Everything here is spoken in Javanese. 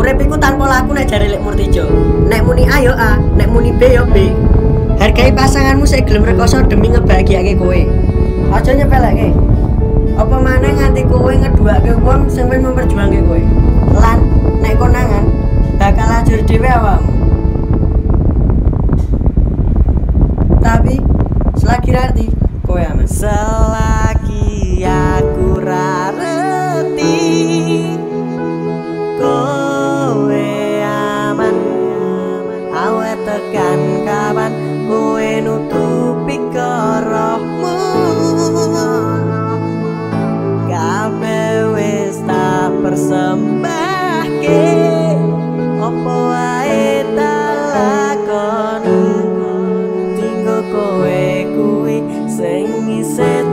Urip iku tanpa laku nek jare Lek Murtijo. Nek muni A yo A, nek muni B yo B. Hargai pasanganmu sing gelem rekoso demi ngebahagiake kowe. Aja nyepelekke. Apa maneh nganti kowe ngeduake wong sing wis memperjuangke kowe. Lan nek konangan bakal ajur dhewe awakmu. Tapi selagi rati kowe aman. Selagi aku ra reti kowe aman. Awet tekan kapan kowe nutupi korohmu. Kabeh wis tak persembahke, apa wae tak lakoni. Tinggo kowe kuwi sing isih